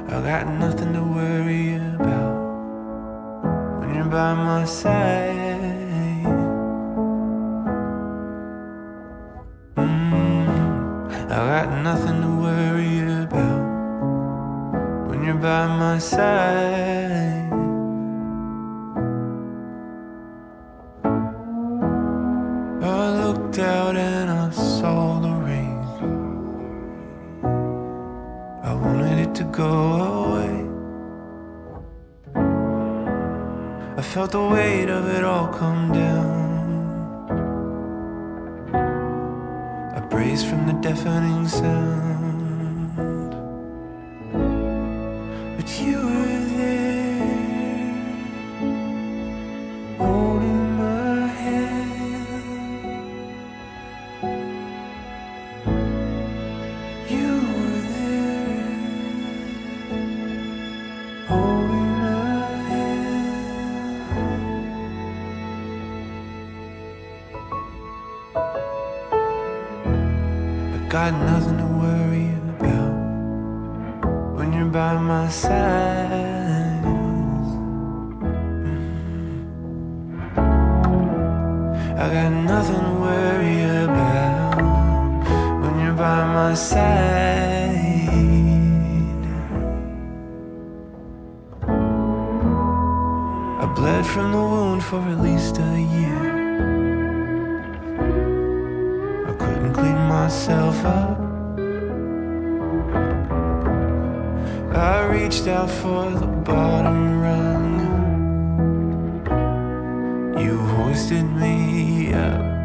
I got nothing to worry about when you're by my side. I got nothing to worry about when you're by my side. I looked out and I saw the rain. I wanted it to go away. I felt the weight of it all come down. I braced from the deafening sound, but you were there, holding my hand. You were there, holding my hand. I got nothing to worry about when you're by my side. I got nothing to worry about when you're by my side. I bled from the wound for at least a year. I couldn't clean myself up. I reached out for the bottom rung. You hoisted me up.